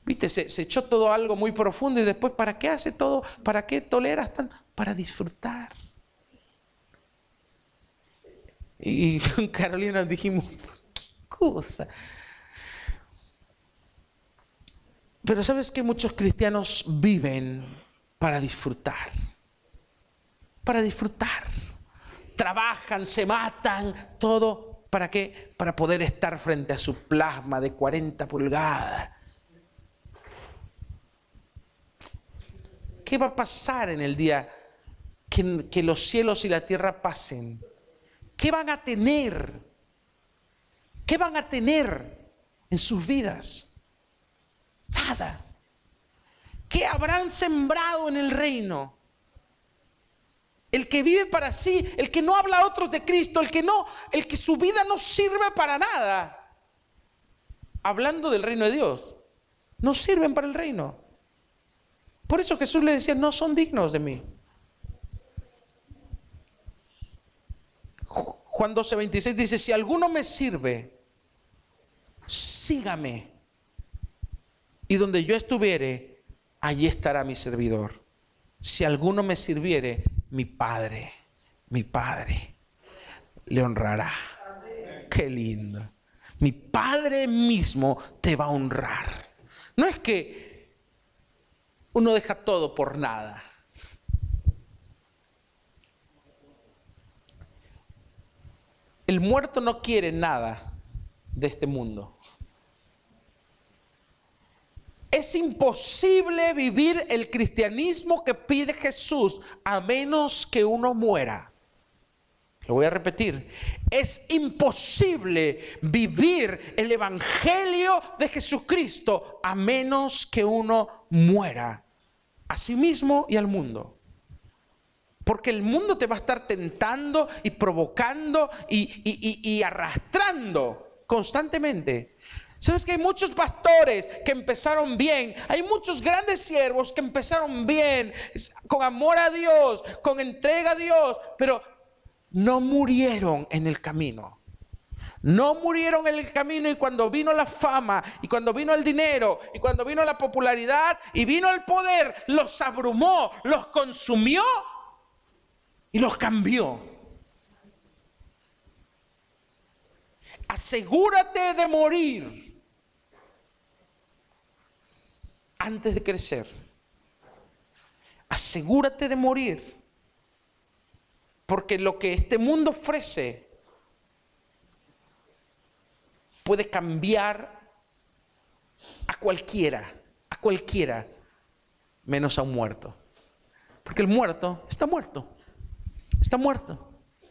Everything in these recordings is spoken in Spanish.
¿Viste? Se echó todo algo muy profundo y después, ¿para qué hace todo? ¿Para qué toleras tanto? Para disfrutar. Y con Carolina dijimos, ¿qué cosa? Pero ¿sabes qué? Muchos cristianos viven para disfrutar. Para disfrutar. Trabajan, se matan, todo. ¿Para qué? Para poder estar frente a su plasma de 40 pulgadas. ¿Qué va a pasar en el día que los cielos y la tierra pasen? ¿Qué van a tener? ¿Qué van a tener en sus vidas? Nada. ¿Qué habrán sembrado en el reino? El que vive para sí, el que no habla a otros de Cristo, el que su vida no sirve para nada. Hablando del reino de Dios, no sirven para el reino. Por eso Jesús le decía, no son dignos de mí. Juan 12:26 dice, si alguno me sirve, sígame. Y donde yo estuviere, allí estará mi servidor. Si alguno me sirviere, mi Padre le honrará. Qué lindo. Mi Padre mismo te va a honrar. No es que uno deja todo por nada. El muerto no quiere nada de este mundo. Es imposible vivir el cristianismo que pide Jesús a menos que uno muera. Lo voy a repetir. Es imposible vivir el evangelio de Jesucristo a menos que uno muera a sí mismo y al mundo. Porque el mundo te va a estar tentando y provocando y arrastrando constantemente. ¿Sabes que hay muchos pastores que empezaron bien? Hay muchos grandes siervos que empezaron bien, con amor a Dios, con entrega a Dios, pero no murieron en el camino. No murieron en el camino, y cuando vino la fama, y cuando vino el dinero, y cuando vino la popularidad, y vino el poder, los abrumó, los consumió y los cambió. Asegúrate de morir antes de crecer. Asegúrate de morir. Porque lo que este mundo ofrece puede cambiar a cualquiera, menos a un muerto. Porque el muerto está muerto. Está muerto.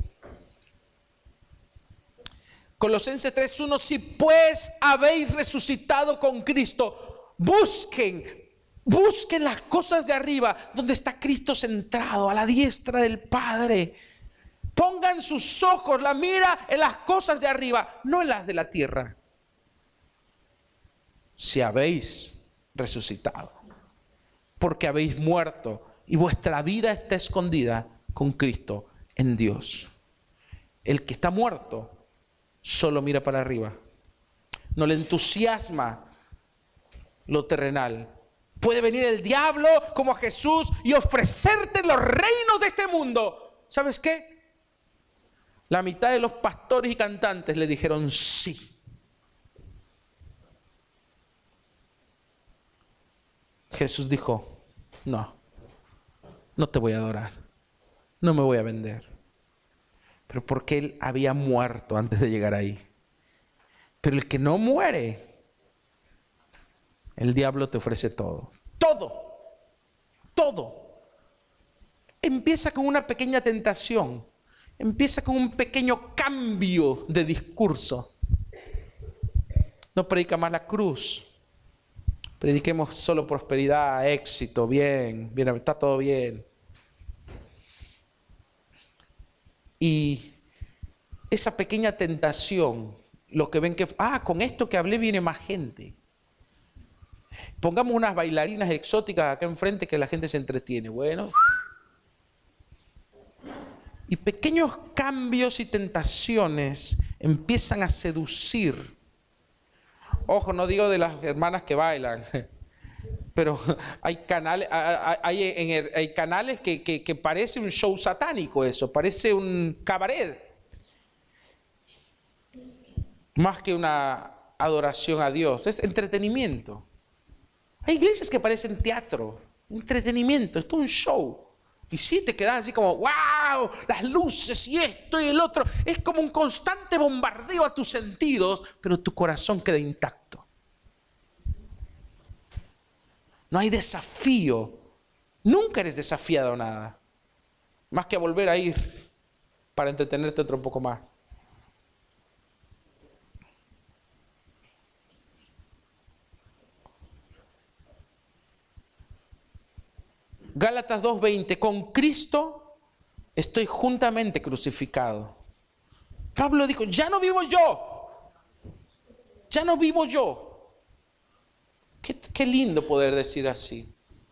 Colosenses 3:1, si pues habéis resucitado con Cristo, busquen las cosas de arriba, donde está Cristo centrado a la diestra del Padre. Pongan sus ojos, la mira en las cosas de arriba, no en las de la tierra. Si habéis resucitado, porque habéis muerto y vuestra vida está escondida con Cristo en Dios. El que está muerto solo mira para arriba. No le entusiasma lo terrenal. Puede venir el diablo como a Jesús y ofrecerte los reinos de este mundo. ¿Sabes qué? La mitad de los pastores y cantantes le dijeron sí. Jesús dijo, no te voy a adorar, no me voy a vender. Pero porque él había muerto antes de llegar ahí. Pero el que no muere, el diablo te ofrece todo. Todo. Empieza con una pequeña tentación. Empieza con un pequeño cambio de discurso. No predica más la cruz. Prediquemos solo prosperidad, éxito, bien, está todo bien. Y esa pequeña tentación, lo que ven que, con esto que hablé viene más gente. Pongamos unas bailarinas exóticas acá enfrente que la gente se entretiene. Bueno. Y pequeños cambios y tentaciones empiezan a seducir. Ojo, no digo de las hermanas que bailan. pero hay canales, hay canales que parece un show satánico eso, parece un cabaret. Más que una adoración a Dios, es entretenimiento. Hay iglesias que parecen teatro, entretenimiento, es todo un show. Y sí, te quedas así como, wow, las luces y esto y el otro. Es como un constante bombardeo a tus sentidos, pero tu corazón queda intacto. No hay desafío. Nunca eres desafiado a nada. Más que a volver a ir para entretenerte otro poco más. Gálatas 2:20, con Cristo estoy juntamente crucificado. Pablo dijo, ya no vivo yo. Ya no vivo yo. Qué lindo poder decir así.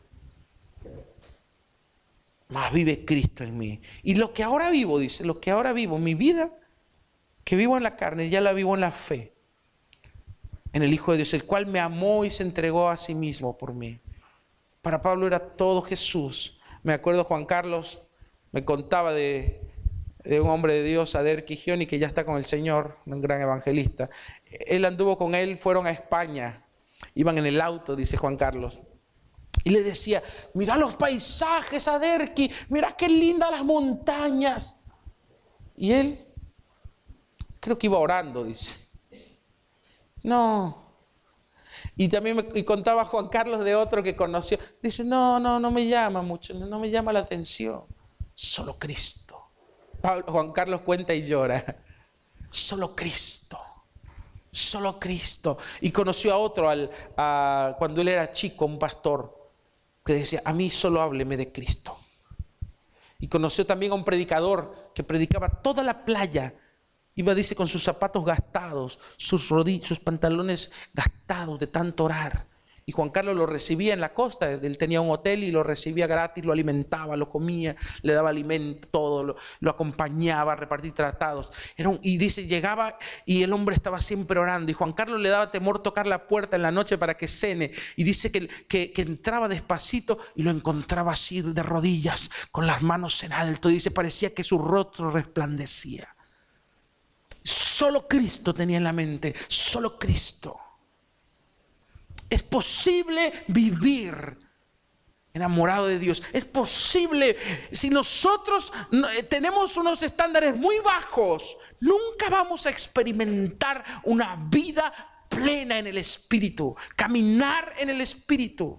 Más vive Cristo en mí. Y lo que ahora vivo, dice, lo que ahora vivo, mi vida, que vivo en la carne, ya la vivo en la fe. En el Hijo de Dios, el cual me amó y se entregó a sí mismo por mí. Para Pablo era todo Jesús. Me acuerdo Juan Carlos me contaba de un hombre de Dios, Ader Quigioni, que ya está con el Señor, un gran evangelista. Él anduvo con él, fueron a España. Iban en el auto, dice Juan Carlos. Y le decía, mira los paisajes, Aderqui, mira qué lindas las montañas. Y él, creo que iba orando, dice. No. Y también me contaba Juan Carlos de otro que conoció. Dice, no me llama mucho, no me llama la atención. Solo Cristo. Juan Carlos cuenta y llora. Solo Cristo. Solo Cristo. Y conoció a otro cuando él era chico, un pastor, que decía, a mí solo hábleme de Cristo. Y conoció también a un predicador que predicaba toda la playa. Iba, dice, con sus zapatos gastados, sus pantalones gastados de tanto orar. Y Juan Carlos lo recibía en la costa. Él tenía un hotel y lo recibía gratis, lo alimentaba, lo comía, le daba alimento, todo, lo acompañaba a repartir tratados. Y dice, llegaba y el hombre estaba siempre orando. Y Juan Carlos le daba temor tocar la puerta en la noche para que cene. Y dice que entraba despacito y lo encontraba así de rodillas, con las manos en alto. Y dice, parecía que su rostro resplandecía. Solo Cristo tenía en la mente, solo Cristo. Es posible vivir enamorado de Dios. Es posible, si nosotros tenemos unos estándares muy bajos, nunca vamos a experimentar una vida plena en el Espíritu, caminar en el Espíritu.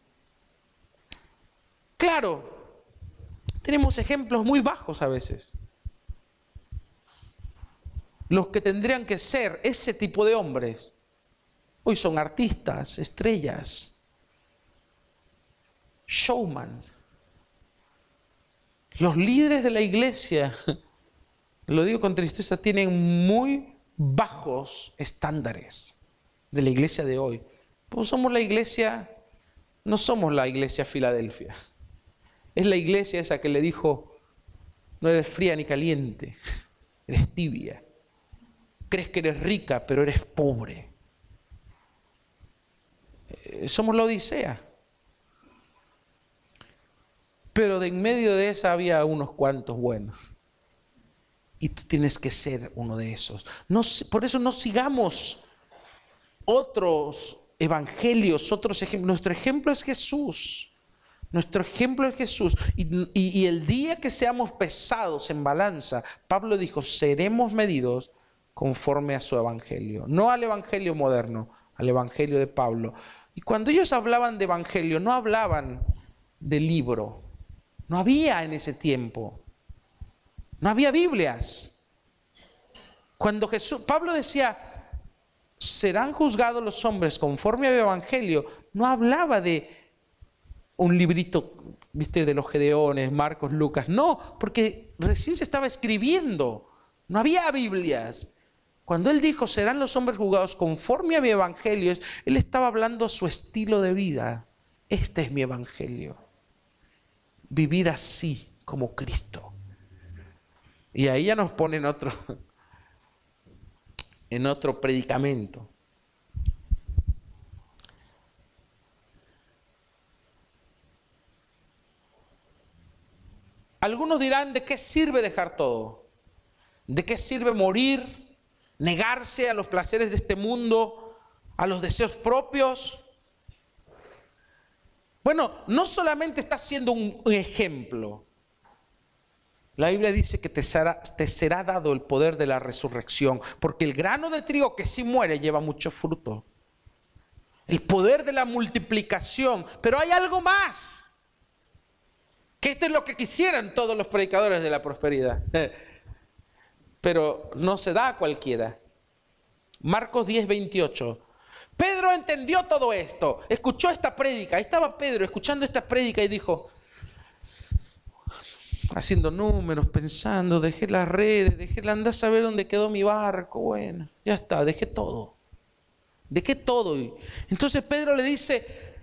Claro, tenemos ejemplos muy bajos a veces. Los que tendrían que ser ese tipo de hombres, hoy son artistas, estrellas, showman. Los líderes de la iglesia, lo digo con tristeza, tienen muy bajos estándares de la iglesia de hoy. Pues somos la iglesia, no somos la iglesia Filadelfia. Es la iglesia esa que le dijo, no eres fría ni caliente, eres tibia. Crees que eres rica, pero eres pobre. Somos la Odisea. Pero de en medio de esa había unos cuantos buenos. Y tú tienes que ser uno de esos. Por eso no sigamos otros evangelios, otros ejemplos. Nuestro ejemplo es Jesús. Nuestro ejemplo es Jesús. Y el día que seamos pesados en balanza, Pablo dijo, seremos medidos conforme a su evangelio. No al evangelio moderno, al evangelio de Pablo. Y cuando ellos hablaban de evangelio, no hablaban de libro. No había en ese tiempo. No había Biblias. Cuando Pablo decía, serán juzgados los hombres conforme al evangelio, no hablaba de un librito, viste, de los Gedeones, Marcos, Lucas. No, porque recién se estaba escribiendo. No había Biblias. Cuando él dijo, serán los hombres juzgados conforme a mi evangelio, él estaba hablando su estilo de vida. Este es mi evangelio. Vivir así como Cristo. Y ahí ya nos pone en otro predicamento. Algunos dirán, ¿de qué sirve dejar todo? ¿De qué sirve morir, negarse a los placeres de este mundo, a los deseos propios? Bueno, no solamente está siendo un ejemplo. La Biblia dice que te será dado el poder de la resurrección, porque el grano de trigo que sí muere lleva mucho fruto. El poder de la multiplicación. Pero hay algo más. Que esto es lo que quisieran todos los predicadores de la prosperidad. Pero no se da a cualquiera. Marcos 10:28. Pedro entendió todo esto. Escuchó esta prédica. Ahí estaba Pedro escuchando esta prédica y dijo, haciendo números, pensando, dejé las redes, andar a saber dónde quedó mi barco. Bueno, ya está, dejé todo. Dejé todo. Entonces Pedro le dice,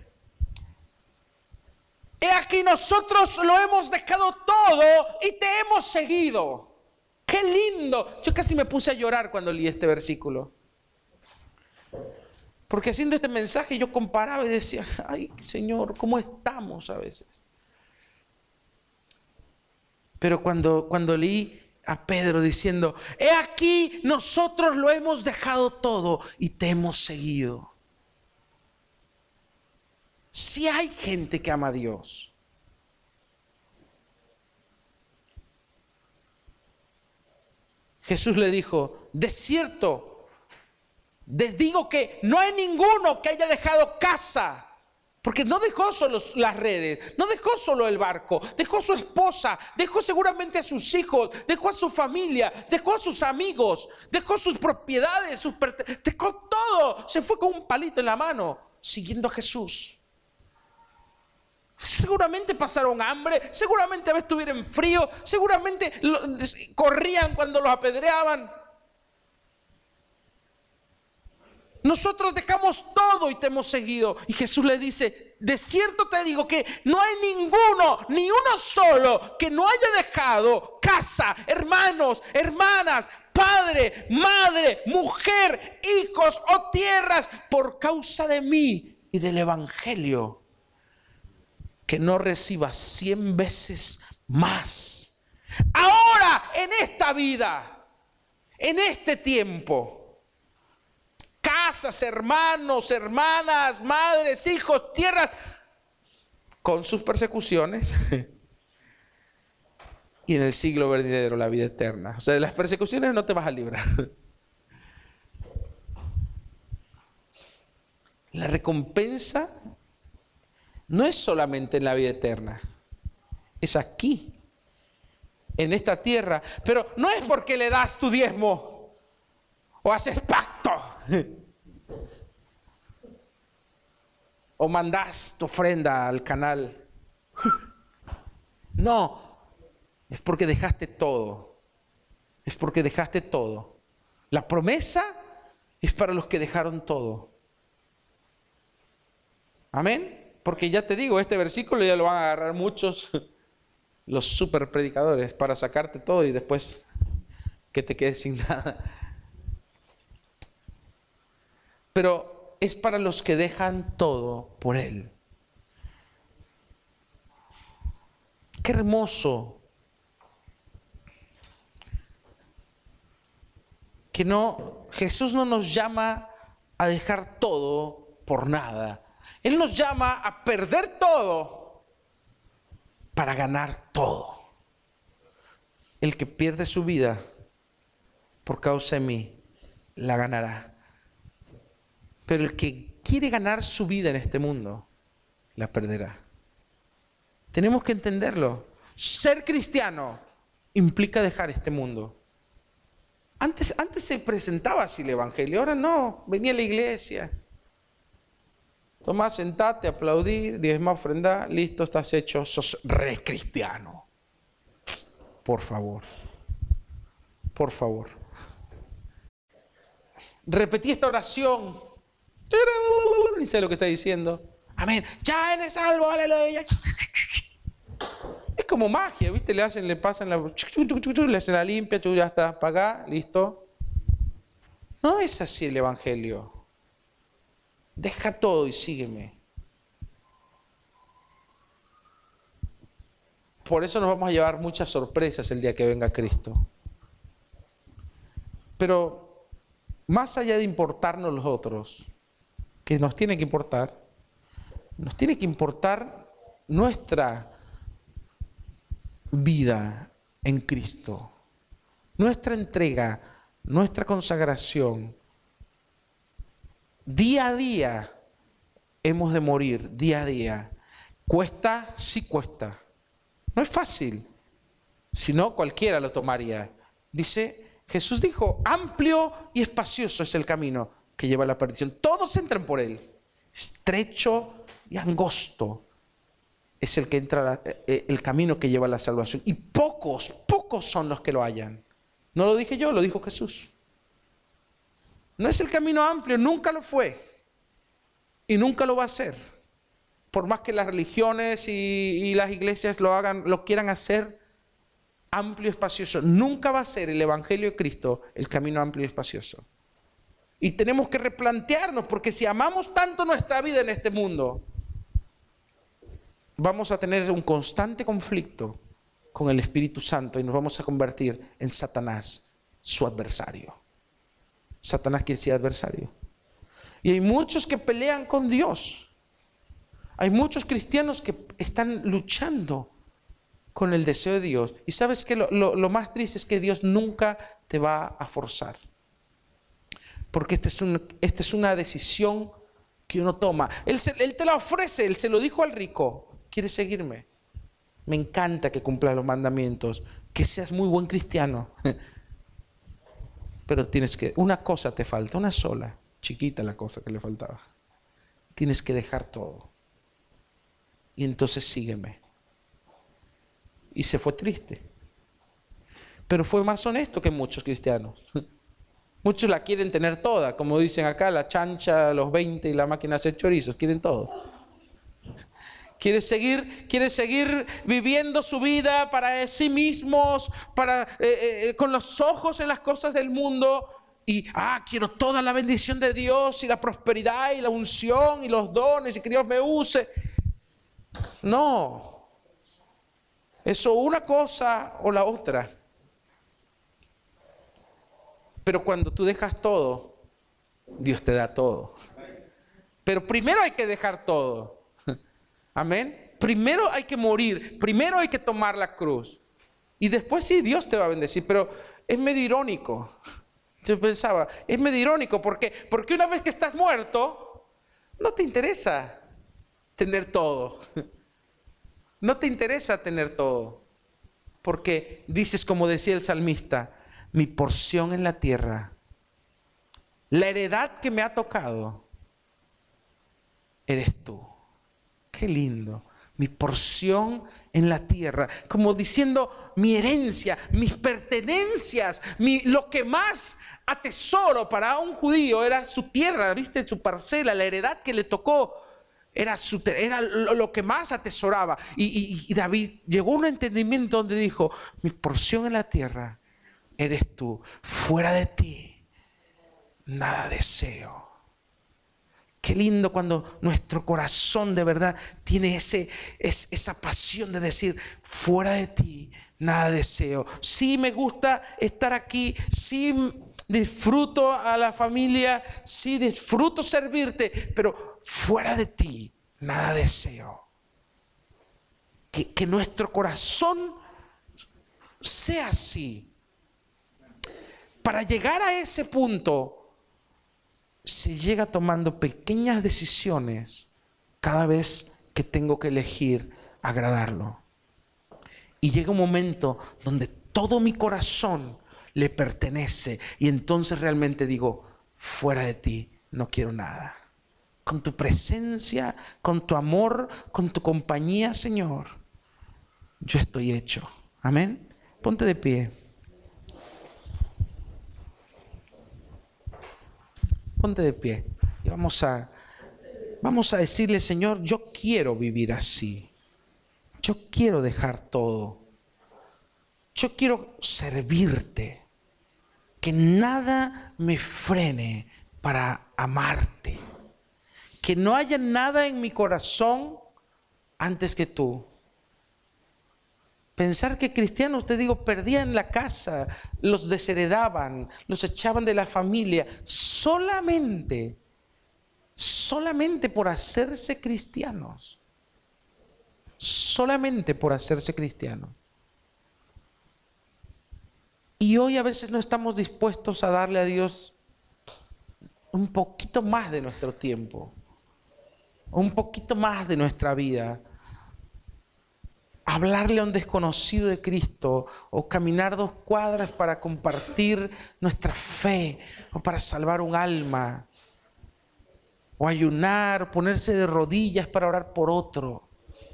he aquí nosotros lo hemos dejado todo y te hemos seguido. ¡Qué lindo! Yo casi me puse a llorar cuando leí este versículo. Porque haciendo este mensaje yo comparaba y decía, ay Señor, ¿cómo estamos a veces? Pero cuando leí a Pedro diciendo, he aquí nosotros lo hemos dejado todo y te hemos seguido. Si hay gente que ama a Dios. Jesús le dijo, de cierto, les digo que no hay ninguno que haya dejado casa. Porque no dejó solo las redes, no dejó solo el barco, dejó a su esposa, dejó seguramente a sus hijos, dejó a su familia, dejó a sus amigos, dejó sus propiedades, dejó todo. Se fue con un palito en la mano, siguiendo a Jesús. Seguramente pasaron hambre, seguramente a veces estuvieron frío, seguramente corrían cuando los apedreaban. Nosotros dejamos todo y te hemos seguido. Y Jesús le dice, de cierto te digo que no hay ninguno, ni uno solo, que no haya dejado casa, hermanos, hermanas, padre, madre, mujer, hijos o tierras por causa de mí y del evangelio, que no reciba 100 veces más. Ahora, en esta vida, en este tiempo, casas, hermanos, hermanas, madres, hijos, tierras, con sus persecuciones. Y en el siglo venidero la vida eterna. O sea, de las persecuciones no te vas a librar. La recompensa no es solamente en la vida eterna. Es aquí, en esta tierra. Pero no es porque le das tu diezmo o haces pacto. O mandas tu ofrenda al canal. No, es porque dejaste todo. Es porque dejaste todo. La promesa es para los que dejaron todo. Amén. Porque ya te digo, este versículo ya lo van a agarrar muchos, los super predicadores, para sacarte todo y después que te quedes sin nada. Pero es para los que dejan todo por Él. Qué hermoso que Jesús no nos llama a dejar todo por nada. Él nos llama a perder todo para ganar todo. El que pierde su vida por causa de mí, la ganará. Pero el que quiere ganar su vida en este mundo, la perderá. Tenemos que entenderlo. Ser cristiano implica dejar este mundo. Antes se presentaba así el evangelio, ahora no. Venía a la iglesia. Tomá, sentate, aplaudí, diezmá, ofrendá, listo, estás hecho, sos re cristiano. Por favor. Por favor. Repetí esta oración. Ni sé lo que está diciendo. Amén. Ya Él es salvo, aleluya. Es como magia, ¿viste? Le pasan le hacen la limpia, tú ya estás, pagá, listo. No es así el evangelio. Deja todo y sígueme. por eso nos vamos a llevar muchas sorpresas el día que venga Cristo. Pero más allá de importarnos los otros, que nos tiene que importar nuestra vida en Cristo, nuestra entrega, nuestra consagración. Día a día hemos de morir, día a día. ¿Cuesta? Sí cuesta. No es fácil, si no cualquiera lo tomaría. Jesús dijo, amplio y espacioso es el camino que lleva a la perdición. Todos entran por él. Estrecho y angosto es el que entra, el camino que lleva a la salvación. Y pocos son los que lo hallan. No lo dije yo, lo dijo Jesús. No es el camino amplio, nunca lo fue. Y nunca lo va a ser. Por más que las religiones y las iglesias lo quieran hacer amplio y espacioso. Nunca va a ser el Evangelio de Cristo el camino amplio y espacioso. Y tenemos que replantearnos, porque si amamos tanto nuestra vida en este mundo, vamos a tener un constante conflicto con el Espíritu Santo y nos vamos a convertir en Satanás, su adversario. Satanás quiere decir adversario. Y hay muchos que pelean con Dios. Hay muchos cristianos que están luchando con el deseo de Dios. Y sabes que lo más triste es que Dios nunca te va a forzar. Porque esta es una decisión que uno toma. Él te la ofrece, Él se lo dijo al rico. ¿Quieres seguirme? Me encanta que cumplas los mandamientos, que seas muy buen cristiano. Pero una cosa te falta, una sola, chiquita la cosa que le faltaba. Tienes que dejar todo. Y entonces sígueme. Y se fue triste. Pero fue más honesto que muchos cristianos. Muchos la quieren tener toda, como dicen acá, la chancha, los 20 y la máquina de hacer chorizos, quieren todo. Quiere seguir viviendo su vida para sí mismos, con los ojos en las cosas del mundo. Y quiero toda la bendición de Dios y la prosperidad y la unción y los dones y que Dios me use. No. Eso una cosa o la otra. Pero cuando tú dejas todo, Dios te da todo. Pero primero hay que dejar todo. Amén. Primero hay que morir. Primero hay que tomar la cruz. Y después sí, Dios te va a bendecir. Pero es medio irónico. Yo pensaba, es medio irónico. Porque una vez que estás muerto, no te interesa tener todo. No te interesa tener todo. Porque dices, como decía el salmista, mi porción en la tierra, la heredad que me ha tocado, eres tú. Qué lindo. Mi porción en la tierra. Como diciendo, mi herencia, mis pertenencias, lo que más atesoro para un judío era su tierra, ¿viste? Su parcela, la heredad que le tocó. Era lo que más atesoraba. Y David llegó a un entendimiento donde dijo, mi porción en la tierra eres tú. Fuera de ti, nada deseo. Qué lindo cuando nuestro corazón de verdad tiene esa pasión de decir, fuera de ti, nada deseo. Sí me gusta estar aquí, sí disfruto a la familia, sí disfruto servirte, pero fuera de ti, nada deseo. Que nuestro corazón sea así. Para llegar a ese punto, se llega tomando pequeñas decisiones cada vez que tengo que elegir agradarlo. Y llega un momento donde todo mi corazón le pertenece y entonces realmente digo, fuera de ti no quiero nada. Con tu presencia, con tu amor, con tu compañía, Señor, yo estoy hecho. Amén. Ponte de pie. Ponte de pie y vamos a decirle, Señor, yo quiero vivir así. Yo quiero dejar todo. Yo quiero servirte. Que nada me frene para amarte. Que no haya nada en mi corazón antes que tú. Pensar que cristianos, te digo, perdían la casa, los desheredaban, los echaban de la familia, solamente por hacerse cristianos. Solamente por hacerse cristianos. Y hoy a veces no estamos dispuestos a darle a Dios un poquito más de nuestro tiempo, un poquito más de nuestra vida. Hablarle a un desconocido de Cristo, o caminar 2 cuadras para compartir nuestra fe, o para salvar un alma, o ayunar, o ponerse de rodillas para orar por otro,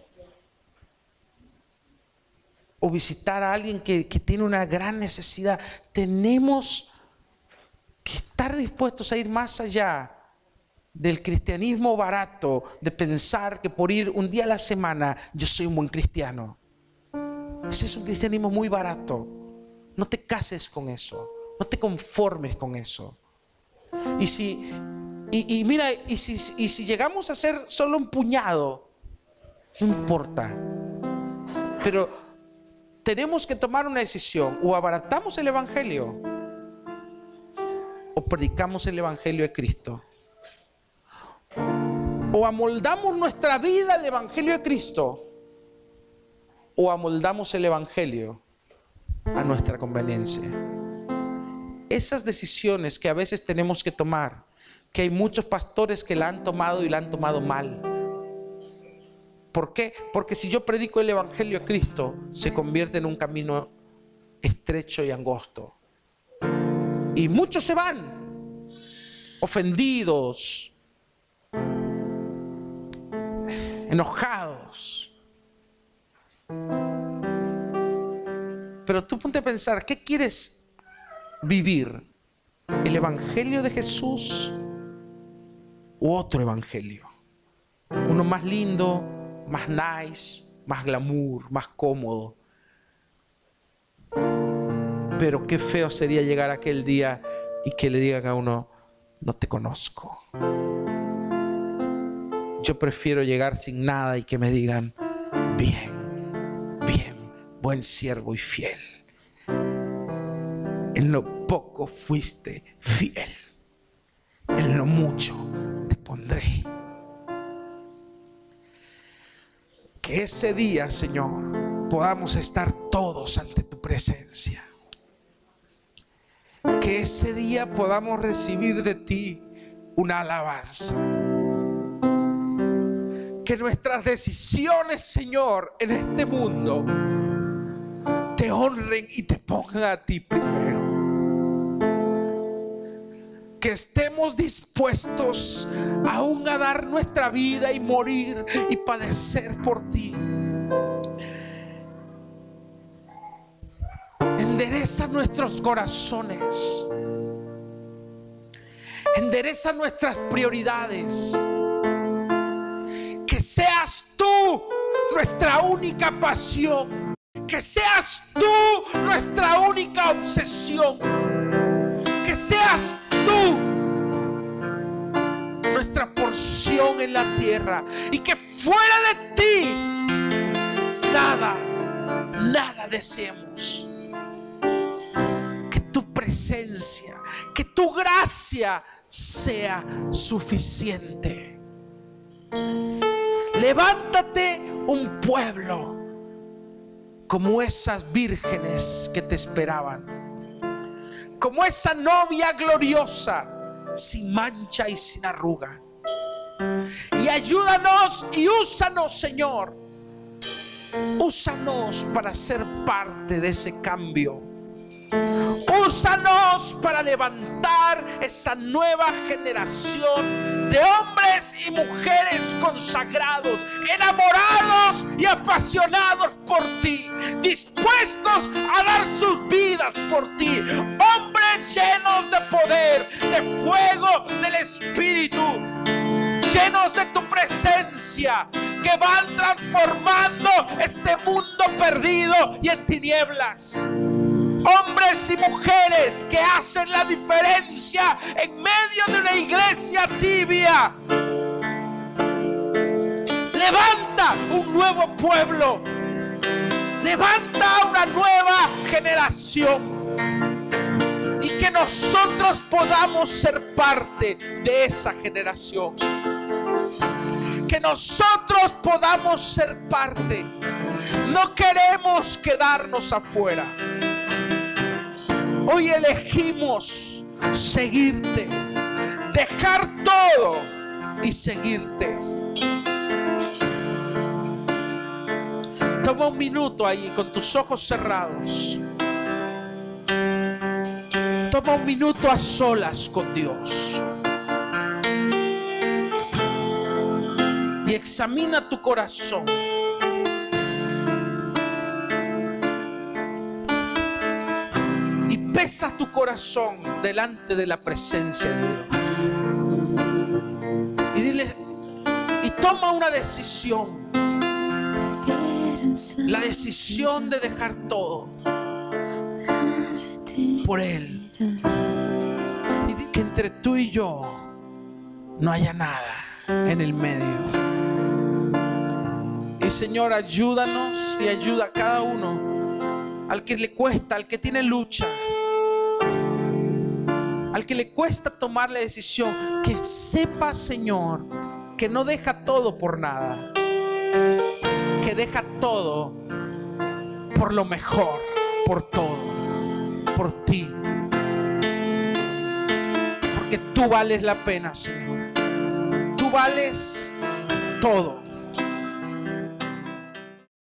o visitar a alguien que tiene una gran necesidad. Tenemos que estar dispuestos a ir más allá del cristianismo barato, de pensar que por ir un día a la semana yo soy un buen cristiano. Ese es un cristianismo muy barato. No te cases con eso, no te conformes con eso. Y si llegamos a ser solo un puñado, no importa, pero tenemos que tomar una decisión: o abaratamos el evangelio o predicamos el evangelio de Cristo. O amoldamos nuestra vida al evangelio de Cristo, o amoldamos el evangelio a nuestra conveniencia. Esas decisiones que a veces tenemos que tomar, que hay muchos pastores que la han tomado y la han tomado mal. ¿Por qué? Porque si yo predico el evangelio de Cristo, se convierte en un camino estrecho y angosto. Y muchos se van ofendidos, enojados. Pero tú ponte a pensar, ¿qué quieres vivir? ¿El evangelio de Jesús u otro evangelio? Uno más lindo, más nice, más glamour, más cómodo. Pero qué feo sería llegar aquel día y que le digan a uno: no te conozco. Yo prefiero llegar sin nada y que me digan: bien, bien, buen siervo y fiel. En lo poco fuiste fiel, en lo mucho te pondré. Que ese día, Señor, podamos estar todos ante tu presencia. Que ese día podamos recibir de ti una alabanza. Que nuestras decisiones, Señor, en este mundo te honren y te pongan a ti primero. Que estemos dispuestos aún a dar nuestra vida y morir y padecer por ti. Endereza nuestros corazones. Endereza nuestras prioridades. Que seas tú nuestra única pasión. Que seas tú nuestra única obsesión. Que seas tú nuestra porción en la tierra. Y que fuera de ti nada deseemos. Que tu presencia, que tu gracia sea suficiente. Levántate un pueblo como esas vírgenes que te esperaban, como esa novia gloriosa, sin mancha y sin arruga. Y ayúdanos y úsanos, Señor. Úsanos para ser parte de ese cambio. Úsanos para levantar esa nueva generación de hombres y mujeres consagrados, enamorados y apasionados por ti, dispuestos a dar sus vidas por ti, hombres llenos de poder, de fuego del Espíritu, llenos de tu presencia, que van transformando este mundo perdido y en tinieblas. Hombres y mujeres que hacen la diferencia en medio de una iglesia tibia. Levanta un nuevo pueblo. Levanta una nueva generación. Y que nosotros podamos ser parte de esa generación. Que nosotros podamos ser parte. No queremos quedarnos afuera. Hoy elegimos seguirte, dejar todo y seguirte. Toma un minuto ahí con tus ojos cerrados. Toma un minuto a solas con Dios. Y examina tu corazón. Y pesa tu corazón delante de la presencia de Dios. Y dile, y toma una decisión. La decisión de dejar todo por Él. Y di que entre tú y yo no haya nada en el medio. Y Señor, ayúdanos y ayuda a cada uno, al que le cuesta, al que tiene luchas, al que le cuesta tomar la decisión, que sepa, Señor, que no deja todo por nada, que deja todo por lo mejor, por todo, por ti. Porque tú vales la pena, Señor. Tú vales todo.